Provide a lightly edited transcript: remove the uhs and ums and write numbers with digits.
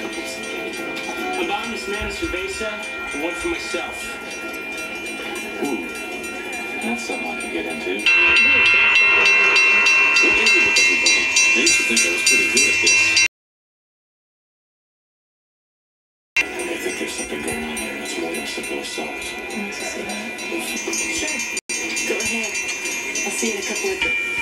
I'm buying this man a cerveza and one for myself. Ooh, that's something I could get into. What is it with everybody? I used to think I was pretty good at this. I think there's something going on here that's more than simple assault. Want to see that? Sure. Go ahead. I'll see you in a couple of days.